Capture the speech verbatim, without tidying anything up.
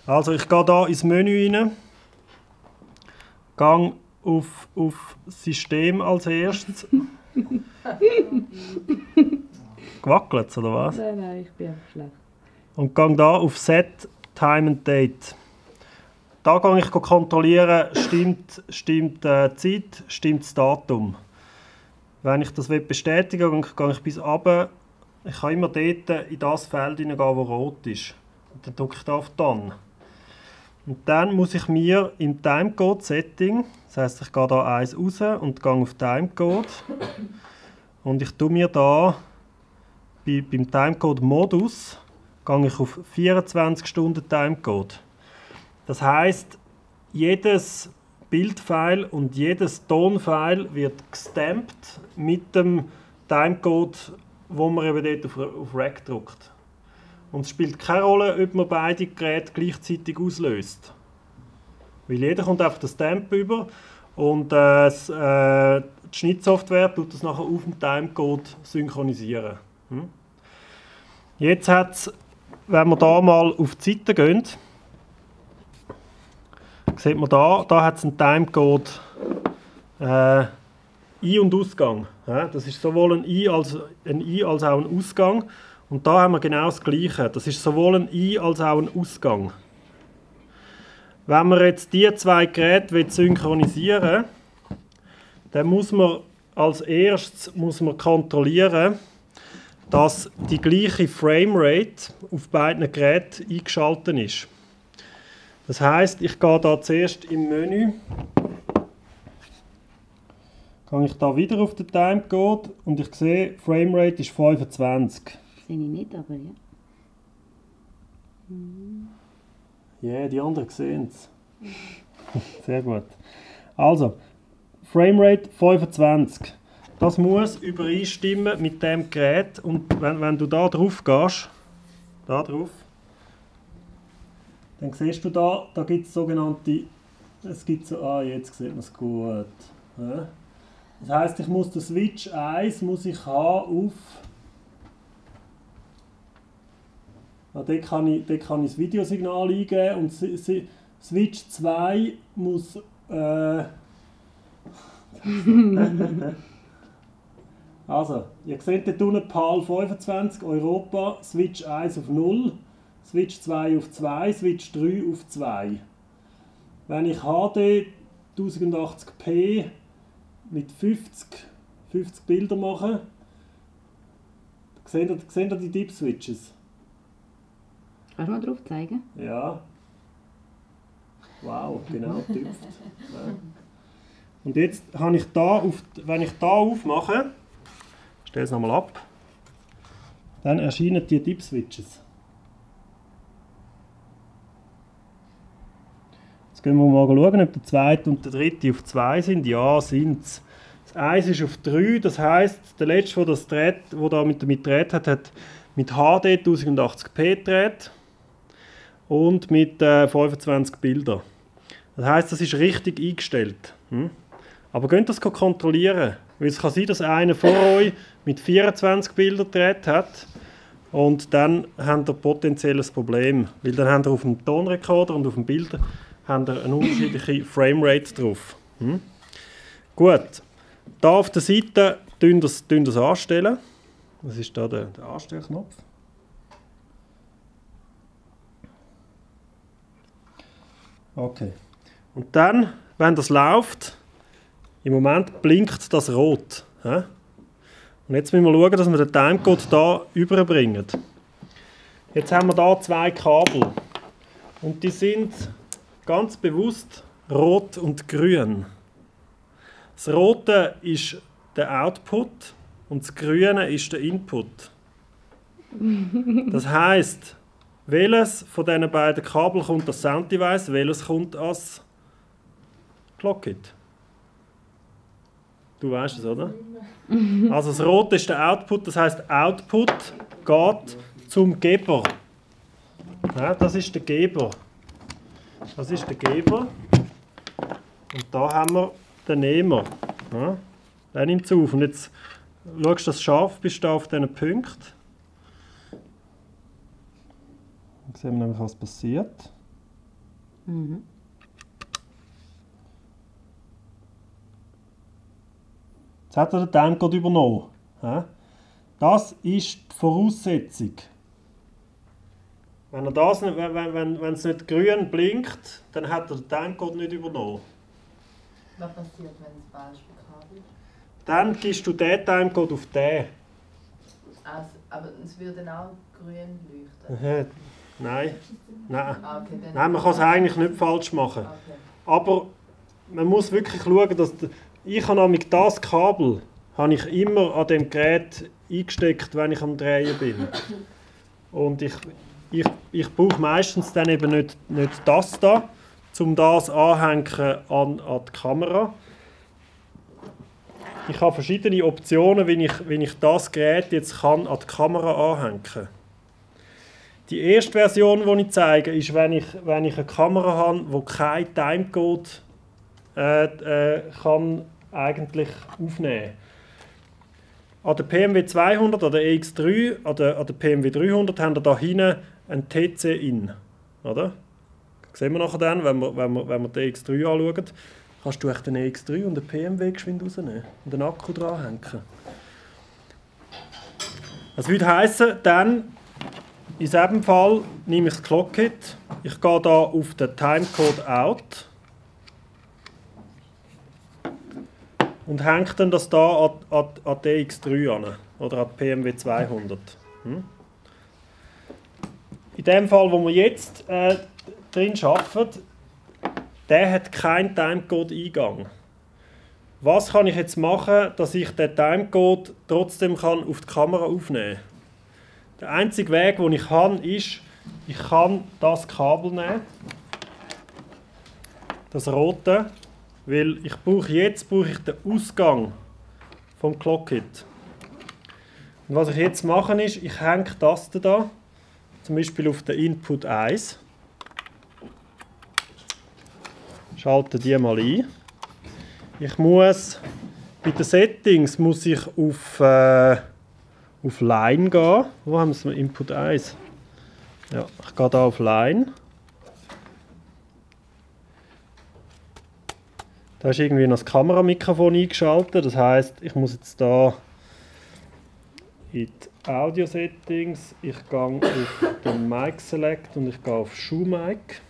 Also ich gehe hier ins Menü rein, gehe auf, auf System als erstes. Gewackelt oder was? Nein, nein, ich bin einfach schlecht. Und gehe hier auf Set Time and Date. Da gehe ich kontrollieren, stimmt, stimmt äh, die Zeit, stimmt das Datum. Wenn ich das bestätigen will, gehe ich bis runter. Ich kann immer dort in das Feld hineingehen, wo rot ist. Und dann drücke ich da auf Done. Und dann muss ich mir im Timecode Setting, das heisst, ich gehe hier eins raus und gehe auf Timecode. Und ich tue mir da bei, beim Timecode Modus gehe ich auf vierundzwanzig Stunden Timecode. Das heisst, jedes Bildfile und jedes Tonfile wird gestampt mit dem Timecode, wo man eben dort auf, auf Rec drückt. Und es spielt keine Rolle, ob man beide Geräte gleichzeitig auslöst. Weil jeder kommt einfach das Stamp über und äh, das, äh, die Schnittsoftware tut das nachher auf dem Timecode synchronisieren. Hm? Jetzt hat es, wenn wir da mal auf die Seite gehen, sieht man da, da hat es einen Timecode äh, Ein- und Ausgang. Ja, das ist sowohl ein Ein- als, ein Ein- als auch ein Ausgang. Und da haben wir genau das Gleiche. Das ist sowohl ein Ein- als auch ein Ausgang. Wenn man jetzt diese zwei Geräte synchronisieren will, dann muss man als erstes muss man kontrollieren, dass die gleiche Framerate auf beiden Geräten eingeschaltet ist. Das heisst, ich gehe da zuerst im Menü, gehe ich da wieder auf den Timecode und ich sehe, Framerate ist fünfundzwanzig. Sehe ich nicht, aber ja. Ja, yeah, die anderen sehen es. Sehr gut. Also, Framerate fünfundzwanzig. Das muss übereinstimmen mit dem Gerät. Und wenn, wenn du da drauf gehst, da drauf, dann siehst du da, da gibt es sogenannte, es gibt so, ah, jetzt sieht man es gut. Ja. Das heisst, ich muss den Switch eins muss ich haben auf, ah, dort kann ich, dort kann ich das Videosignal eingeben und Switch zwei muss, äh, also, ihr seht dort unten PAL fünfundzwanzig, Europa, Switch eins auf null, Switch zwei auf zwei, Switch drei auf zwei. Wenn ich H D tausendachtzig p mit fünfzig, fünfzig Bilder mache, seht ihr, seht ihr die Deep Switches? Kannst du mal drauf zeigen? Ja. Wow, genau, tüpft. Ja. Und jetzt habe ich da auf, wenn ich da aufmache, ich stelle es nochmal ab, dann erscheinen die Deep Switches. Jetzt gehen wir mal schauen, ob der zweite und der dritte auf zwei sind. Ja, sind es. Das eins ist auf drei, das heisst, der letzte, der das dreht, der da mit damit dreht hat, hat mit H D tausendachtzig p gedreht und mit äh, fünfundzwanzig Bildern. Das heisst, das ist richtig eingestellt. Hm? Aber könnt ihr das kontrollieren? Weil es kann sein, dass einer vor euch mit vierundzwanzig Bildern gedreht hat und dann habt ihr potenziell ein Problem. Weil dann habt ihr auf dem Tonrekorder und auf dem Bild habt ihr eine unterschiedliche Framerate drauf. Hm? Gut. Hier auf der Seite tun wir es anstellen. Das ist hier der, der Anstellknopf. Okay. Und dann, wenn das läuft, im Moment blinkt das rot. Ja? Und jetzt müssen wir schauen, dass wir den Timecode hier überbringen. Jetzt haben wir hier zwei Kabel. Und die sind ganz bewusst rot und grün. Das Rote ist der Output und das Grüne ist der Input. Das heisst, welches von diesen beiden Kabeln kommt als Sound Device, welches kommt als Clockkit? Du weißt es, oder? Also das Rote ist der Output, das heisst, Output geht zum Geber. Ja, das ist der Geber. Das ist der Geber. Und da haben wir den Nehmer. Ja, der nimmt es auf. Und jetzt schaust du, dass du scharf bist auf diesen Punkt. Dann sehen wir nämlich, was passiert. Mhm. Jetzt hat er den Timecode übernommen. Ja? Das ist die Voraussetzung. Wenn, er das nicht, wenn, wenn, wenn es nicht grün blinkt, dann hat er den Timecode nicht übernommen. Was passiert, wenn es falsch verkabelt ist? Dann gibst du den Timecode auf den. Also, aber es würde dann auch grün leuchten. Äh, Nein. Nein. Ah, okay, dann Nein, man kann es eigentlich nicht falsch machen. Okay. Aber man muss wirklich schauen, dass der, ich habe nämlich das Kabel habe ich immer an dem Gerät eingesteckt, wenn ich am Drehen bin. Und ich, ich, ich brauche meistens dann eben nicht, nicht das da, um das anhängen an, an die Kamera. Ich habe verschiedene Optionen, wie ich, wie ich das Gerät jetzt kann an die Kamera anhängen kann. Die erste Version, die ich zeige, ist, wenn ich, wenn ich eine Kamera habe, die keinen Timecode äh, äh, kann eigentlich aufnehmen kann. An der P M W zweihundert, an der E X drei, an der, an der P M W dreihundert haben wir da hinten einen T C-In. Oder? Das sehen wir nachher dann, wenn wir, wenn wir, wenn wir den E X drei anschauen. Kannst du echt den E X drei und den P M W geschwind rausnehmen und den Akku dranhängen. Das würde heissen, dann in diesem Fall nehme ich das Clockkit, ich gehe hier auf den Timecode Out und hänge dann das hier an, an, an die E X drei an oder an die P M W zweihundert. Hm? In dem Fall, wo wir jetzt äh, drin arbeiten, der hat keinen Timecode-Eingang. Was kann ich jetzt machen, dass ich den Timecode trotzdem kann auf die Kamera aufnehmen kann? Der einzige Weg, den ich habe, ist, ich kann das Kabel nehmen, das rote, weil ich brauche jetzt brauche ich den Ausgang vom Clockkit. Und was ich jetzt mache, ist, ich hänge die Taste da, zum Beispiel auf den Input eins, schalte die mal ein. Ich muss bei den Settings muss ich auf äh, auf Line gehen. Wo haben wir Input eins? Ja, ich gehe hier auf Line. Da ist irgendwie noch das Kameramikrofon eingeschaltet. Das heisst, ich muss jetzt hier in die Audio Settings, ich gehe auf den Mic Select und ich gehe auf Shoe Mic.